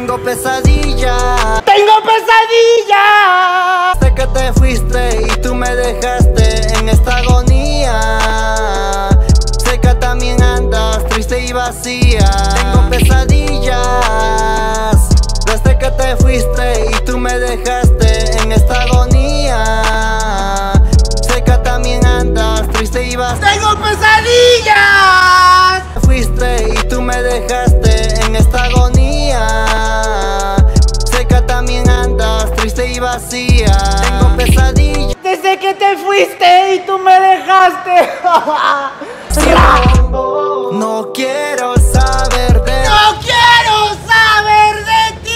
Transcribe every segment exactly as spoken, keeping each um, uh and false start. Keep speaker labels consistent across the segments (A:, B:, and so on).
A: Tengo pesadillas,
B: tengo pesadillas.
A: sé que te fuiste y tú me dejaste en esta agonía. Sé que también andas triste y vacía. Tengo pesadillas, desde que te fuiste y tú me dejaste en esta agonía. Sé que también andas triste y vacía.
B: Tengo pesadillas.
A: Te fuiste y tú me dejaste en esta agonía. Sé que también andas triste y vacía. Tengo pesadillas,
B: Desde que te fuiste y tú me dejaste.
A: no quiero saber de
B: No quiero saber de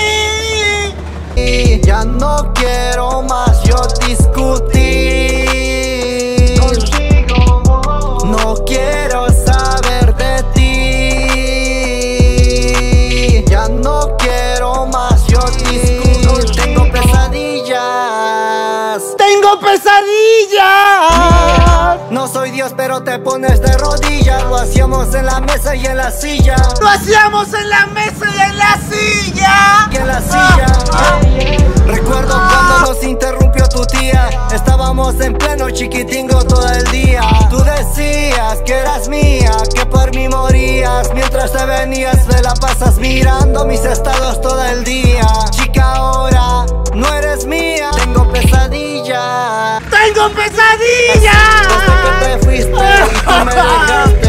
B: ti.
A: Ya no quiero más yo discutir contigo. No quiero saber de ti. Ya no quiero más yo discutir. Tengo pesadillas,
B: Tengo pesadillas.
A: no soy Dios pero te pones de rodillas. Lo hacíamos en la mesa y en la silla.
B: Lo hacíamos en la mesa y en la silla.
A: Y en la silla. Recuerdo cuando nos interrumpió tu tía. Estábamos en pleno chiquitingo todo el día. Tú decías que eras mía, que por mí morías. Mientras te venías me la pasas mirando mis estados todo el día. Chica, ahora no eres mía. Tengo pesadillas,
B: Tengo pesadillas.
A: desde que te fuiste y tú me dejaste